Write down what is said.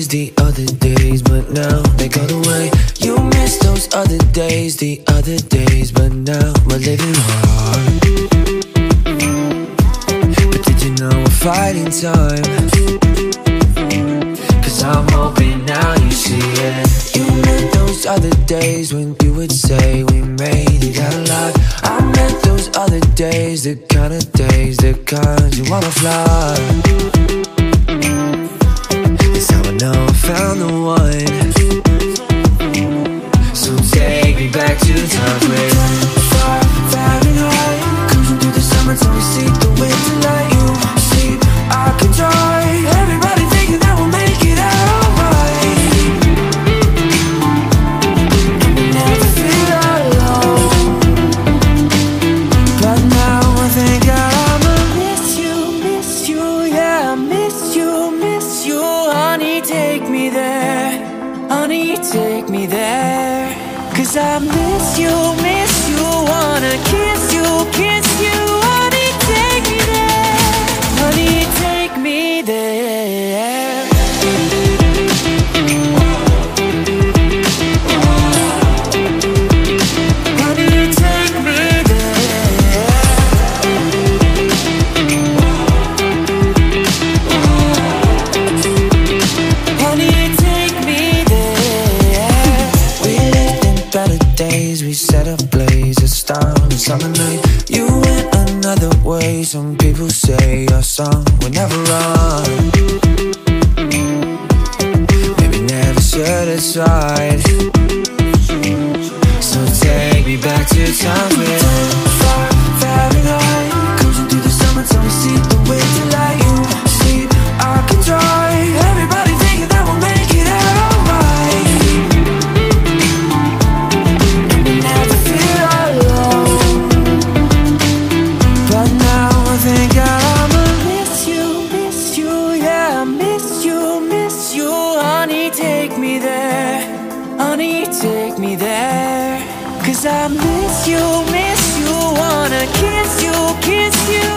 days, the other days, but now they got away. You miss those other days, the other days, but now we're living hard. But did you know we're fighting time? Cause I'm hoping now you see it. You meant those other days when you would say we made it out alive. I meant those other days, the kind of days, the kind you wanna fly. It's how I know I found the one. So take me back to the times where farenheit, cruising through the summer till we see the winter light. You sleep, I can try. Everybody thinking that we'll make it out alright. And we never feel alone. But now I think I'ma miss you, yeah, I miss you. Honey, take me there, honey, take me there. Cause I miss you, wanna kiss you. Honey, take me there, honey, take me there. Honey, take me there. Honey, take me there. We lived in better days, we set ablaze a star on a summer night. You went another way, some people say our song will never run. Maybe never satisfied. So take me back to times where farenheit, cruising through the summer till we see the winter light. You sleep, I can try. Everybody thinking that we'll make it out alright. And we never feel alone. But now I think I'ma miss you, yeah, I miss you. Honey, take me there, honey, take me there. Cause I miss you, wanna kiss you.